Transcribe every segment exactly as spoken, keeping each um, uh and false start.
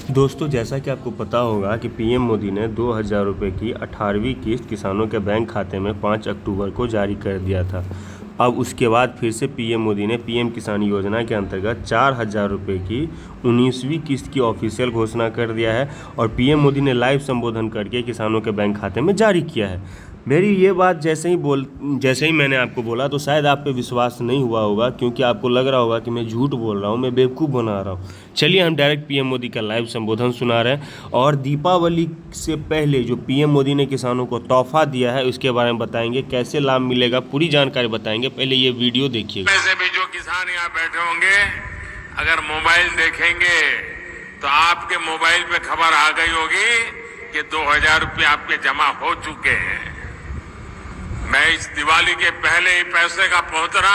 दोस्तों, जैसा कि आपको पता होगा कि पीएम मोदी ने दो हज़ार रुपये की अठारहवीं किस्त किसानों के बैंक खाते में पाँच अक्टूबर को जारी कर दिया था। अब उसके बाद फिर से पीएम मोदी ने पीएम किसान योजना के अंतर्गत चार हज़ार रुपये की उन्नीसवीं किस्त की ऑफिशियल घोषणा कर दिया है और पीएम मोदी ने लाइव संबोधन करके किसानों के बैंक खाते में जारी किया है। मेरी ये बात जैसे ही बोल जैसे ही मैंने आपको बोला तो शायद आप पे विश्वास नहीं हुआ होगा, क्योंकि आपको लग रहा होगा कि मैं झूठ बोल रहा हूँ, मैं बेवकूफ़ बना रहा हूँ। चलिए हम डायरेक्ट पीएम मोदी का लाइव संबोधन सुना रहे हैं और दीपावली से पहले जो पीएम मोदी ने किसानों को तोहफा दिया है उसके बारे में बताएंगे, कैसे लाभ मिलेगा, पूरी जानकारी बताएंगे। पहले ये वीडियो देखिएगा। वैसे भी जो किसान यहाँ बैठे होंगे, अगर मोबाइल देखेंगे तो आपके मोबाइल पे खबर आ गई होगी कि दो हजार रुपये आपके जमा हो चुके हैं। मैं इस दिवाली के पहले ही पैसे का पहुंचना,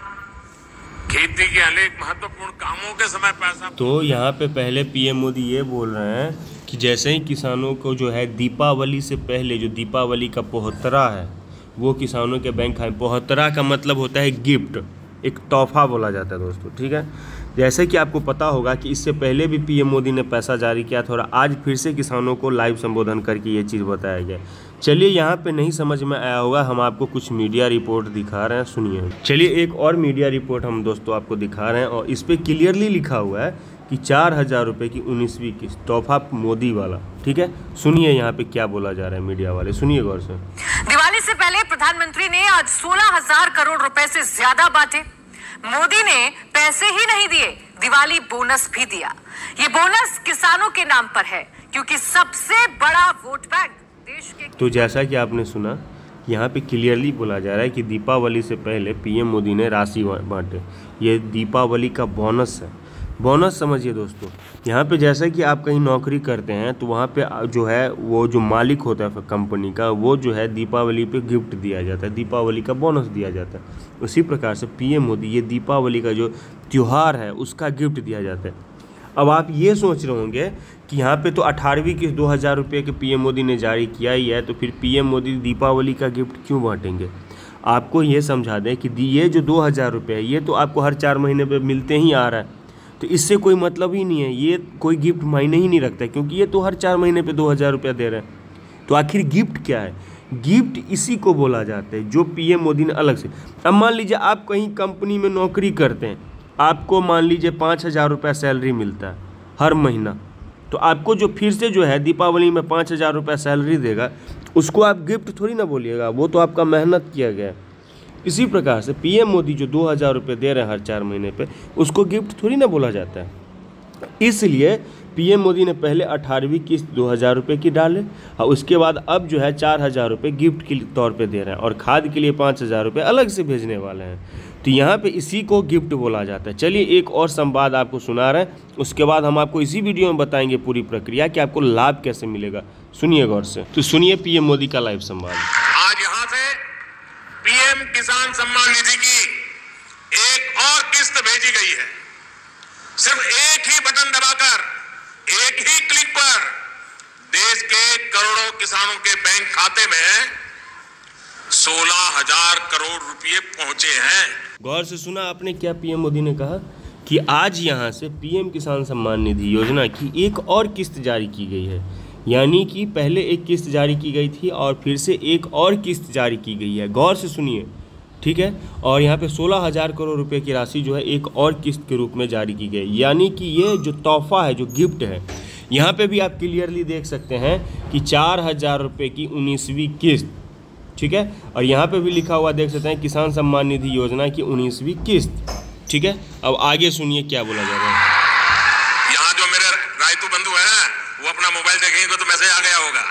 खेती के अनेक महत्वपूर्ण कामों के समय पैसा। तो यहाँ पे पहले पीएम मोदी ये बोल रहे हैं कि जैसे ही किसानों को जो है दीपावली से पहले जो दीपावली का पोहतरा है वो किसानों के बैंक खाते। पोहतरा का मतलब होता है गिफ्ट, एक तोहफा बोला जाता है दोस्तों, ठीक है। जैसे कि आपको पता होगा कि इससे पहले भी पीएम मोदी ने पैसा जारी किया था और आज फिर से किसानों को लाइव संबोधन करके ये चीज़ बताया गया। चलिए, यहाँ पे नहीं समझ में आया होगा, हम आपको कुछ मीडिया रिपोर्ट दिखा रहे हैं, सुनिए। चलिए, एक और मीडिया रिपोर्ट हम दोस्तों आपको दिखा रहे हैं और इस पर क्लियरली लिखा हुआ है कि चार हज़ार रुपये की उन्नीसवीं किस्त तोहफा मोदी वाला, ठीक है। सुनिए यहाँ पे क्या बोला जा रहा है मीडिया वाले, सुनिए गौर से। दिवाली से पहले प्रधानमंत्री ने आज सोलह हजार करोड़ रुपए से ज्यादा बांटे। मोदी ने पैसे ही नहीं दिए, दिवाली बोनस भी दिया। ये बोनस किसानों के नाम पर है क्योंकि सबसे बड़ा वोट बैंक देश के। तो जैसा कि आपने सुना, यहाँ पे क्लियरली बोला जा रहा है कि दीपावली से पहले पीएम मोदी ने राशि बांटे। ये दीपावली का बोनस है। बोनस समझिए दोस्तों, यहाँ पे जैसा कि आप कहीं नौकरी करते हैं तो वहाँ पे जो है वो जो मालिक होता है कंपनी का, वो जो है दीपावली पे गिफ्ट दिया जाता है, दीपावली का बोनस दिया जाता है। उसी प्रकार से पीएम मोदी ये दीपावली का जो त्यौहार है उसका गिफ्ट दिया जाता है। अब आप ये सोच रहे होंगे कि यहाँ पे तो अठारहवीं किस्त दो हज़ार रुपये के पीएम मोदी ने जारी किया ही है, तो फिर पीएम मोदी दीपावली का गिफ्ट क्यों बांटेंगे। आपको ये समझा दें कि ये जो दो हज़ार रुपये है ये तो आपको हर चार महीने पे मिलते ही आ रहा है, तो इससे कोई मतलब ही नहीं है, ये कोई गिफ्ट मायने ही नहीं रखता है, क्योंकि ये तो हर चार महीने पे दो हज़ार रुपया दे रहे हैं। तो आखिर गिफ्ट क्या है? गिफ्ट इसी को बोला जाता है जो पीएम मोदी ने अलग से। अब मान लीजिए आप कहीं कंपनी में नौकरी करते हैं, आपको मान लीजिए पाँच हज़ार रुपया सैलरी मिलता है हर महीना, तो आपको जो फिर से जो है दीपावली में पाँच हज़ार रुपया सैलरी देगा, उसको आप गिफ्ट थोड़ी ना बोलिएगा, वो तो आपका मेहनत किया गया है। इसी प्रकार से पीएम मोदी जो दो हज़ार रुपये दे रहे हैं हर चार महीने पे, उसको गिफ्ट थोड़ी ना बोला जाता है। इसलिए पीएम मोदी ने पहले अठारहवीं किस्त दो हज़ार रुपये की डाले और उसके बाद अब जो है चार हज़ार रुपये गिफ्ट के तौर पे दे रहे हैं और खाद के लिए पाँच हज़ार रुपये अलग से भेजने वाले हैं। तो यहाँ पे इसी को गिफ्ट बोला जाता है। चलिए, एक और संवाद आपको सुना रहे हैं, उसके बाद हम आपको इसी वीडियो में बताएंगे पूरी प्रक्रिया कि आपको लाभ कैसे मिलेगा। सुनिए गौर से। तो सुनिए पीएम मोदी का लाइव संवाद। आज यहाँ से पीएम किसान सम्मान निधि की एक और किस्त भेजी गई है। सिर्फ एक ही बटन दबाकर, एक ही क्लिक पर देश के करोड़ों किसानों के बैंक खाते में सोलह हजार करोड़ रुपए पहुंचे हैं। गौर से सुना आपने क्या पीएम मोदी ने कहा कि आज यहां से पीएम किसान सम्मान निधि योजना की एक और किस्त जारी की गई है। यानी कि पहले एक किस्त जारी की गई थी और फिर से एक और किस्त जारी की गई है। गौर से सुनिए, ठीक है। और यहाँ पे सोलह हज़ार करोड़ रुपए की राशि जो है एक और किस्त के रूप में जारी की गई। यानी कि ये जो तोहफा है, जो गिफ्ट है, यहाँ पे भी आप क्लियरली देख सकते हैं कि चार हज़ार रुपये की उन्नीसवीं किस्त, ठीक है। और यहाँ पे भी लिखा हुआ देख सकते हैं किसान सम्मान निधि योजना की उन्नीसवीं किस्त, ठीक है। अब आगे सुनिए क्या बोला जा रहा है। यहाँ जो मेरे रायतू बंधु है वो अपना मोबाइल देखेंगे तो मैसेज आ गया होगा।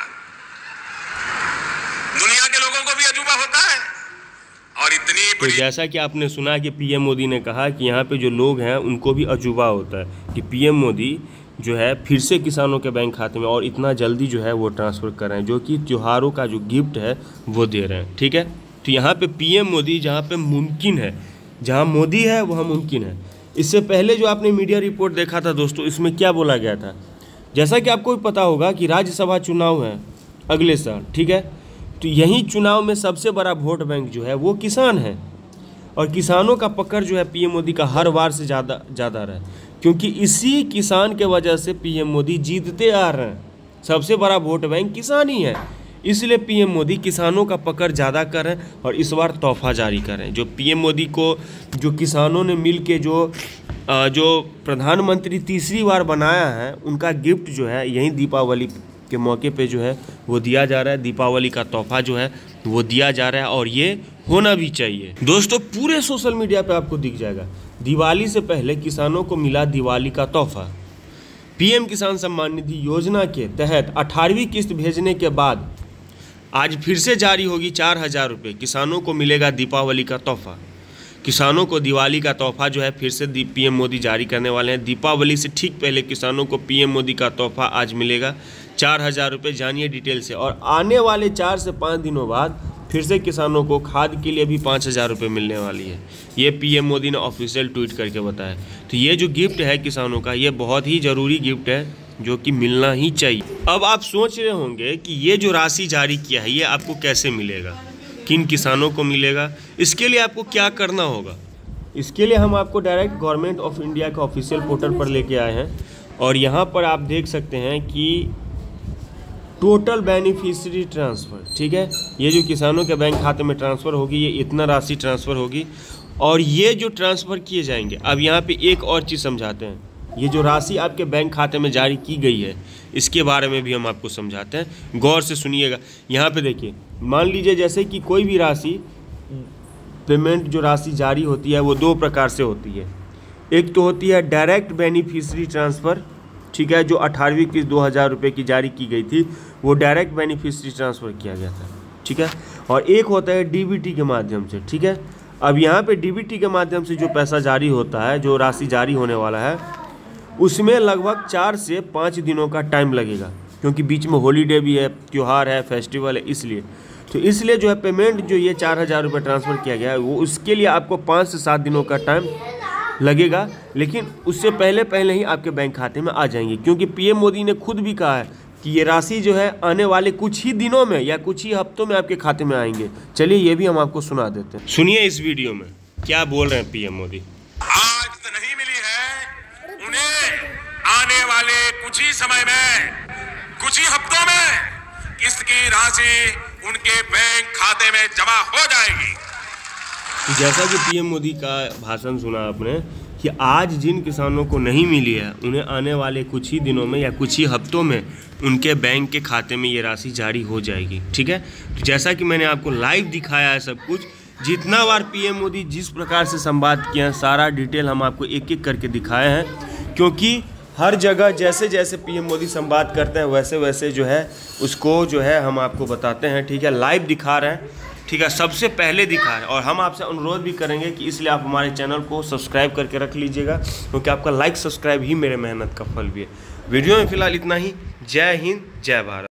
दुनिया के लोगों को भी अजूबा होता है और इतनी तो जैसा कि आपने सुना कि पीएम मोदी ने कहा कि यहाँ पे जो लोग हैं उनको भी अजूबा होता है कि पीएम मोदी जो है फिर से किसानों के बैंक खाते में और इतना जल्दी जो है वो ट्रांसफ़र कर रहे हैं, जो कि त्योहारों का जो गिफ्ट है वो दे रहे हैं, ठीक है। तो यहाँ पे पीएम मोदी जहाँ पे मुमकिन है, जहाँ मोदी है वहाँ मुमकिन है। इससे पहले जो आपने मीडिया रिपोर्ट देखा था दोस्तों, इसमें क्या बोला गया था, जैसा कि आपको भी पता होगा कि राज्यसभा चुनाव है अगले साल, ठीक है। तो यही चुनाव में सबसे बड़ा वोट बैंक जो है वो किसान है और किसानों का पकड़ जो है पीएम मोदी का हर बार से ज़्यादा ज़्यादा रहा है। क्योंकि इसी किसान के वजह से पीएम मोदी जीतते आ रहे हैं। सबसे बड़ा वोट बैंक किसान ही है, इसलिए पीएम मोदी किसानों का पकड़ ज़्यादा कर रहे हैं और इस बार तोहफा जारी कर रहे हैं। जो पीएम मोदी को जो किसानों ने मिल के जो जो प्रधानमंत्री तीसरी बार बनाया है, उनका गिफ्ट जो है यही दीपावली के मौके पे जो है वो दिया जा रहा है। दीपावली का तोहफा जो है वो दिया जा रहा है और ये होना भी चाहिए। दोस्तों पूरे सोशल मीडिया पे आपको दिख जाएगा, दिवाली से पहले किसानों को मिला दिवाली का तोहफा। पीएम किसान सम्मान निधि योजना के तहत अठारहवीं किस्त भेजने के बाद आज फिर से जारी होगी चार हज़ार रुपये। किसानों को मिलेगा दीपावली का तोहफा। किसानों को दिवाली का तोहफा जो है फिर से पीएम मोदी जारी करने वाले हैं। दीपावली से ठीक पहले किसानों को पीएम मोदी का तोहफा आज मिलेगा चार हज़ार रुपये। जानिए डिटेल से। और आने वाले चार से पाँच दिनों बाद फिर से किसानों को खाद के लिए भी पाँच हज़ार रुपये मिलने वाली है। ये पीएम मोदी ने ऑफिशियल ट्वीट करके बताया। तो ये जो गिफ्ट है किसानों का, ये बहुत ही ज़रूरी गिफ्ट है जो कि मिलना ही चाहिए। अब आप सोच रहे होंगे कि ये जो राशि जारी किया है ये आपको कैसे मिलेगा, किन किसानों को मिलेगा। इसके लिए आपको क्या करना होगा, इसके लिए हम आपको डायरेक्ट गवर्नमेंट ऑफ इंडिया के ऑफिशियल पोर्टल पर लेके आए हैं और यहाँ पर आप देख सकते हैं कि टोटल बेनिफिशियरी ट्रांसफ़र, ठीक है, ये जो किसानों के बैंक खाते में ट्रांसफ़र होगी ये इतना राशि ट्रांसफ़र होगी और ये जो ट्रांसफ़र किए जाएंगे। अब यहाँ पे एक और चीज़ समझाते हैं, ये जो राशि आपके बैंक खाते में जारी की गई है इसके बारे में भी हम आपको समझाते हैं, गौर से सुनिएगा। यहाँ पे देखिए, मान लीजिए जैसे कि कोई भी राशि पेमेंट जो राशि जारी होती है वो दो प्रकार से होती है। एक तो होती है डायरेक्ट बेनिफिशियरी ट्रांसफ़र, ठीक है, जो अठारहवीं किस्त दो हज़ार रुपये की जारी की गई थी वो डायरेक्ट बेनिफिशियरी ट्रांसफ़र किया गया था, ठीक है। और एक होता है डीबीटी के माध्यम से, ठीक है। अब यहाँ पे डीबीटी के माध्यम से जो पैसा जारी होता है, जो राशि जारी होने वाला है, उसमें लगभग चार से पाँच दिनों का टाइम लगेगा क्योंकि बीच में हॉलीडे भी है, त्यौहार है, फेस्टिवल है, इसलिए तो इसलिए जो है पेमेंट जो ये चार हज़ार रुपये ट्रांसफ़र किया गया है वो उसके लिए आपको पाँच से सात दिनों का टाइम लगेगा, लेकिन उससे पहले पहले ही आपके बैंक खाते में आ जाएंगे क्योंकि पीएम मोदी ने खुद भी कहा है कि ये राशि जो है आने वाले कुछ ही दिनों में या कुछ ही हफ्तों में आपके खाते में आएंगे। चलिए ये भी हम आपको सुना देते हैं, सुनिए इस वीडियो में क्या बोल रहे हैं पीएम मोदी। आज तो नहीं मिली है, उन्हें आने वाले कुछ ही समय में, कुछ ही हफ्तों में किस्त की राशि उनके बैंक खाते में जमा हो जाएगी। जैसा कि पीएम मोदी का भाषण सुना आपने कि आज जिन किसानों को नहीं मिली है उन्हें आने वाले कुछ ही दिनों में या कुछ ही हफ्तों में उनके बैंक के खाते में ये राशि जारी हो जाएगी, ठीक है। तो जैसा कि मैंने आपको लाइव दिखाया है सब कुछ, जितना बार पीएम मोदी जिस प्रकार से संवाद किए हैं सारा डिटेल हम आपको एक एक करके दिखाए हैं, क्योंकि हर जगह जैसे जैसे पीएम मोदी संवाद करते हैं वैसे वैसे जो है उसको जो है हम आपको बताते हैं, ठीक है, लाइव दिखा रहे हैं, ठीक है, सबसे पहले दिखा रहे हैं। और हम आपसे अनुरोध भी करेंगे कि इसलिए आप हमारे चैनल को सब्सक्राइब करके रख लीजिएगा क्योंकि आपका लाइक सब्सक्राइब ही मेरे मेहनत का फल भी है। वीडियो में फिलहाल इतना ही। जय हिंद, जय भारत।